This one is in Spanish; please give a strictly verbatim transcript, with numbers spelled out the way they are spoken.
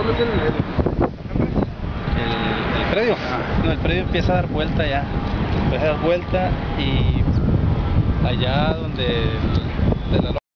el, el predio. No, el predio empieza a dar vuelta ya. Empieza a dar vuelta y allá donde de la